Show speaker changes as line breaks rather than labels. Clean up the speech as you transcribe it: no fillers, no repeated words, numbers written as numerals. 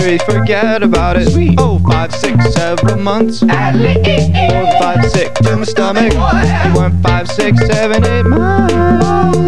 3, forget about it.
Sweet.
Oh, 5, 6, 7 months. 4, 5, 6 to my stomach. 1, 5, 6, 7, 8 months.